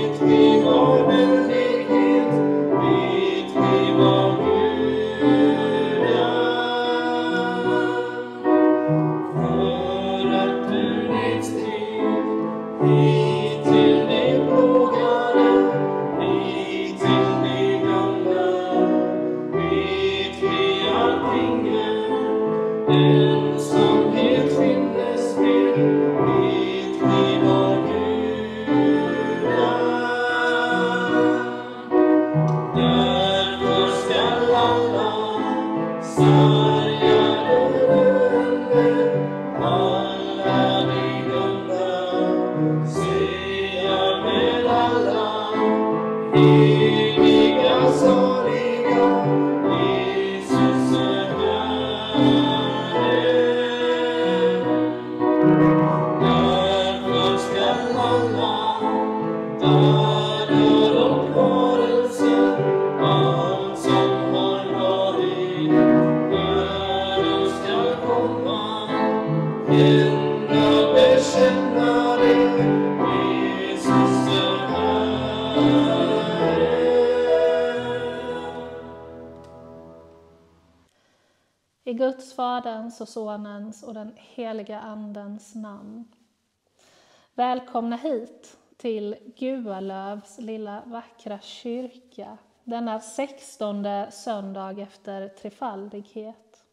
I Guds, Faderns och Sonens och den heliga Andens namn. Välkomna hit till Gualövs lilla vackra kyrka, denna 16:e söndag efter trefaldighet.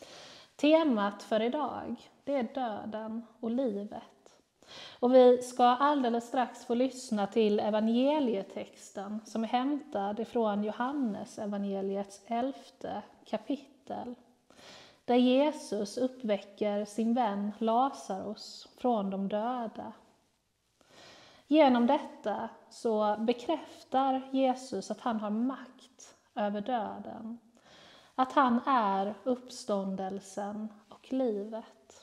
Temat för idag, det är döden och livet. Och vi ska alldeles strax få lyssna till evangelietexten som är hämtad ifrån Johannes evangeliets 11:e kapitel. Där Jesus uppväcker sin vän Lazarus från de döda. Genom detta så bekräftar Jesus att han har makt över döden. Att han är uppståndelsen och livet.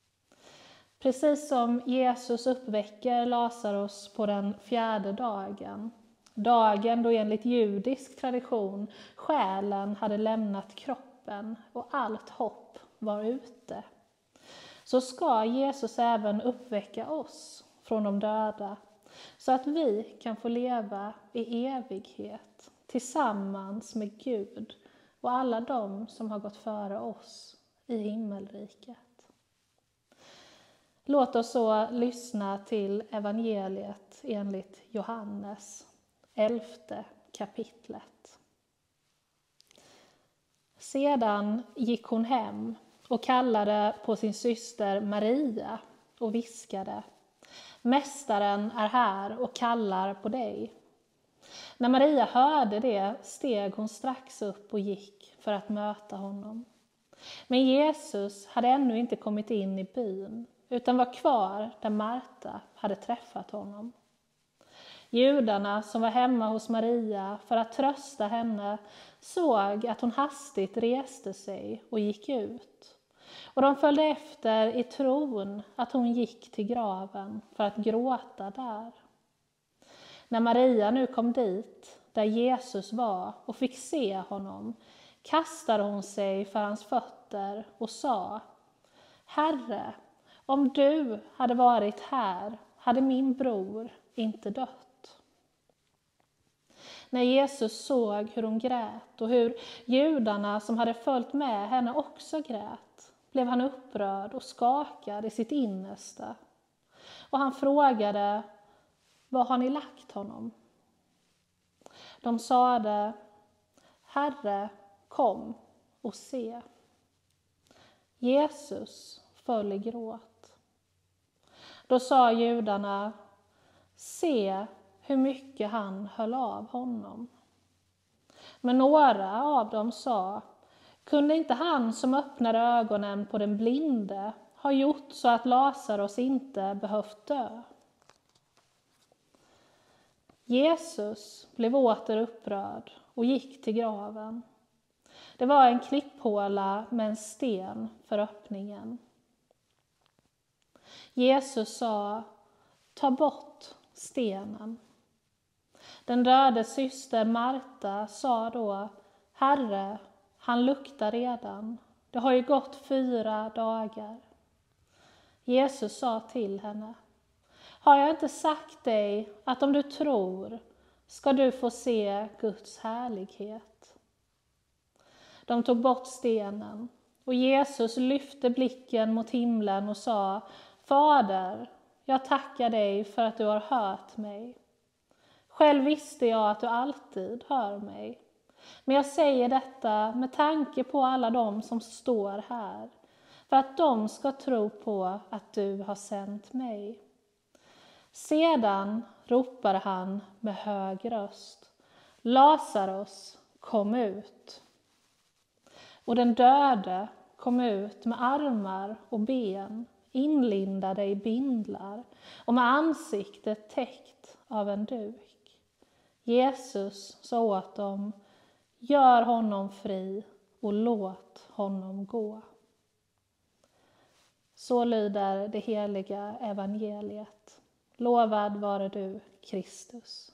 Precis som Jesus uppväcker Lazarus på den 4:e dagen. Dagen då enligt judisk tradition själen hade lämnat kroppen och allt hopp var ute. Så ska Jesus även uppväcka oss från de döda. Så att vi kan få leva i evighet tillsammans med Gud och alla de som har gått före oss i himmelriket. Låt oss så lyssna till evangeliet enligt Johannes 11:e kapitlet. Sedan gick hon hem och kallade på sin syster Maria och viskade: Mästaren är här och kallar på dig. När Maria hörde det steg hon strax upp och gick för att möta honom. Men Jesus hade ännu inte kommit in i byn utan var kvar där Marta hade träffat honom. Judarna som var hemma hos Maria för att trösta henne såg att hon hastigt reste sig och gick ut. Och de följde efter i tron att hon gick till graven för att gråta där. När Maria nu kom dit, där Jesus var, och fick se honom, kastade hon sig för hans fötter och sa: Herre, om du hade varit här hade min bror inte dött. När Jesus såg hur hon grät och hur judarna som hade följt med henne också grät, blev han upprörd och skakad i sitt innersta. Och han frågade: Var har ni lagt honom? De sade: Herre, kom och se. Jesus föll i gråt. Då sa judarna: Se hur mycket han höll av honom. Men några av dem sa: Kunde inte han som öppnade ögonen på den blinde ha gjort så att Lazarus inte behövt dö? Jesus blev åter upprörd och gick till graven. Det var en klipphåla med en sten för öppningen. Jesus sa: Ta bort stenen. Den döde syster Marta sa då: Herre, han luktar redan. Det har ju gått 4 dagar. Jesus sa till henne: Har jag inte sagt dig att om du tror ska du få se Guds härlighet? De tog bort stenen och Jesus lyfte blicken mot himlen och sa: Fader, jag tackar dig för att du har hört mig. Själv visste jag att du alltid hör mig. Men jag säger detta med tanke på alla de som står här, för att de ska tro på att du har sänt mig. Sedan ropade han med hög röst: Lazarus, kom ut! Och den döde kom ut med armar och ben inlindade i bindlar och med ansiktet täckt av en duk. Jesus sa åt dem: Gör honom fri och låt honom gå. Så lyder det heliga evangeliet. Lovad vare du, Kristus.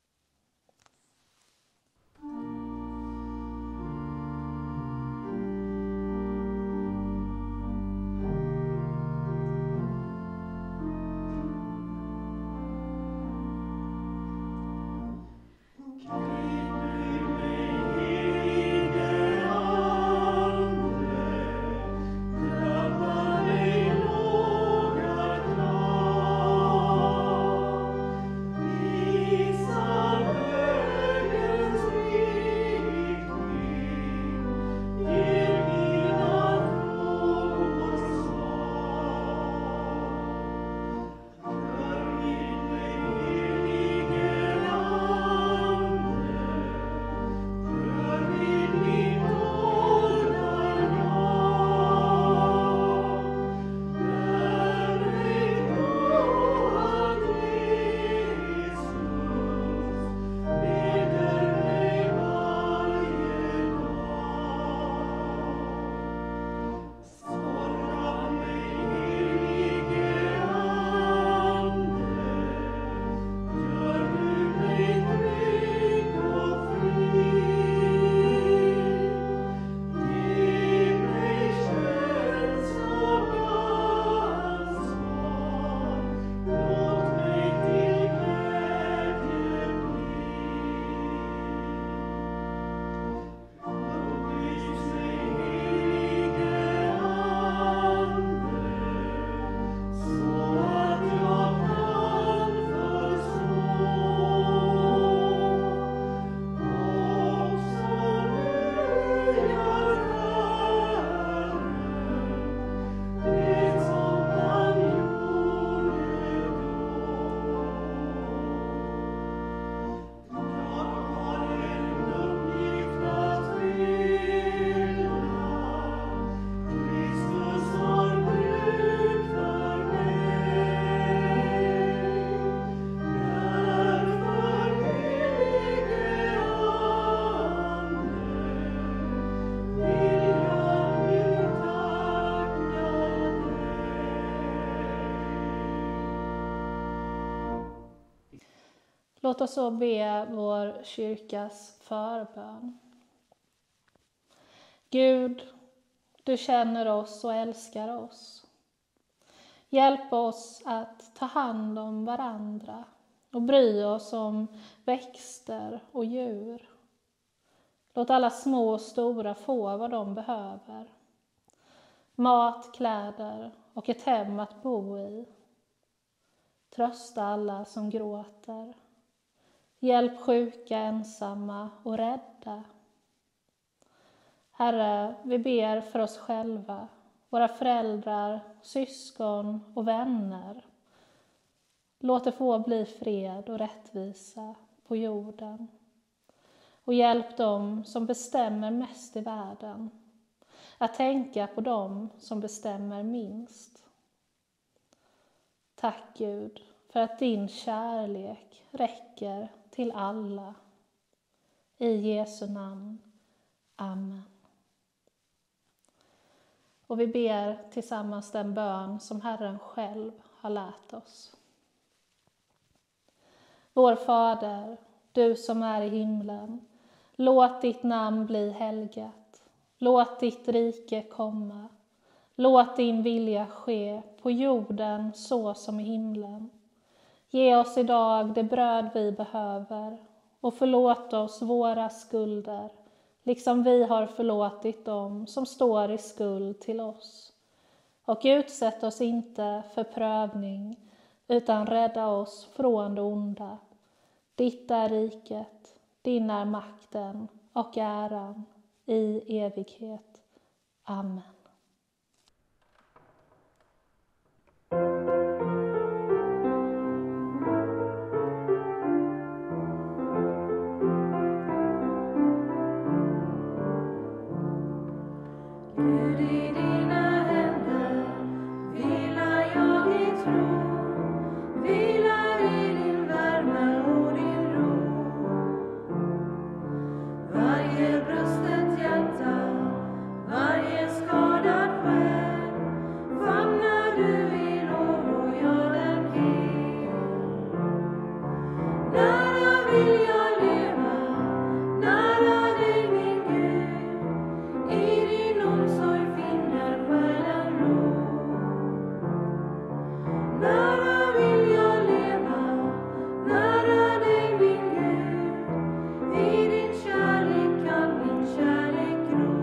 Låt oss så be vår kyrkas förbön. Gud, du känner oss och älskar oss. Hjälp oss att ta hand om varandra och bry oss om växter och djur. Låt alla små och stora få vad de behöver. Mat, kläder och ett hem att bo i. Trösta alla som gråter. Hjälp sjuka, ensamma och rädda. Herre, vi ber för oss själva, våra föräldrar, syskon och vänner. Låt det få bli fred och rättvisa på jorden. Och hjälp dem som bestämmer mest i världen att tänka på dem som bestämmer minst. Tack Gud för att din kärlek räcker till alla. I Jesu namn. Amen. Och vi ber tillsammans den bön som Herren själv har lärt oss. Vår Fader, du som är i himlen, låt ditt namn bli helgat. Låt ditt rike komma. Låt din vilja ske på jorden så som i himlen. Ge oss idag det bröd vi behöver och förlåt oss våra skulder, liksom vi har förlåtit dem som står i skuld till oss. Och utsätt oss inte för prövning, utan rädda oss från det onda. Ditt är riket, din är makten och äran i evighet. Amen. Gud, i dina händer vilar jag i tro, vilar i din värme och din ro. Varje brustet hjärta, varje skadad själ, famnar du i lov och gör den hel. Nära vill jag leva, nära dig min Gud, i din omsorg finner själen ro. Nära vill jag leva, nära dig min Gud, i din kärlek kan min kärlek gro.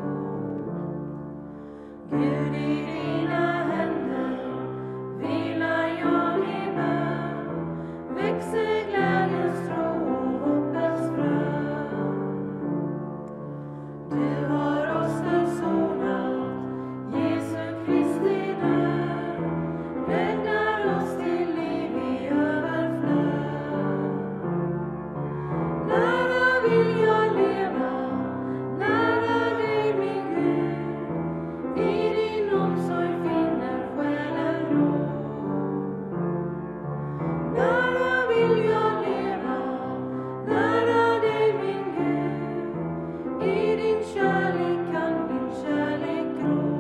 Gud, i dina händer vilar jag i bön, växer glädjens tro och hoppets frö. Du har oss försonat, Jesu Kristi död, räddar oss till liv i överflöd. Nära vill jag leva, nära dig min Gud, i din omsorg finner själen ro. Nära vill jag leva, nära dig min Gud, i din kärlek kan min kärlek gro.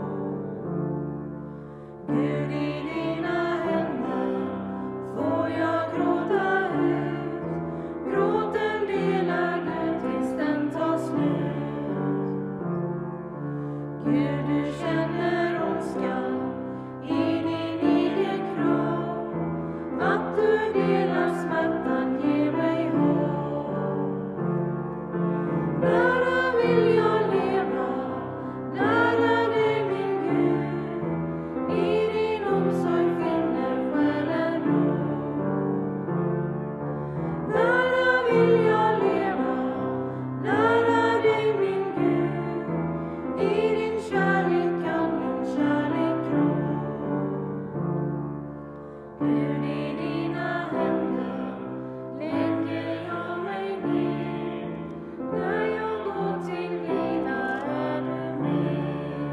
Gud, i dina händer får jag gråta ut, gråten delar du tills den tar slut. Gud, du känner ondskan i din egen kropp, att du delar smärtan ger mig hopp. Nära vill jag leva, nära dig min Gud, i din omsorg finner själen ro. Nära vill jag leva, nära dig min Gud, i din kärlek kan min kärlek gro. Gud, i dina händer lägger jag mig ner, när jag går till vila är du med.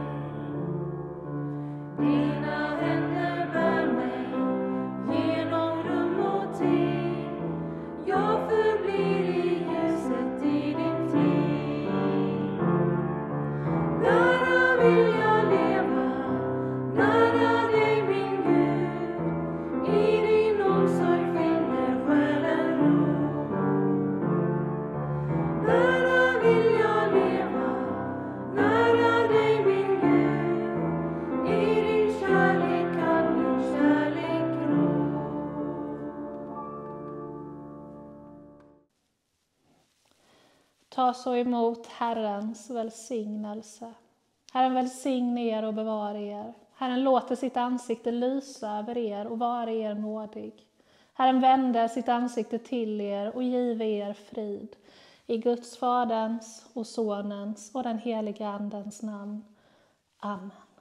Dina händer bär mig genom rum och tid, jag förblir i ljuset i din tid. Nära vill jag leva, nära dig min Gud, i din omsorg finner själen ro. Nära vill jag leva, nära dig min Gud, i din kärlek kan min kärlek gro. Ta så emot Herrens välsignelse. Herren välsigne er och bevara er. Herren låter sitt ansikte lysa över er och vara er nådig. Herren vände sitt ansikte till er och give er frid. I Guds Faderns och Sonens och den heliga Andens namn. Amen.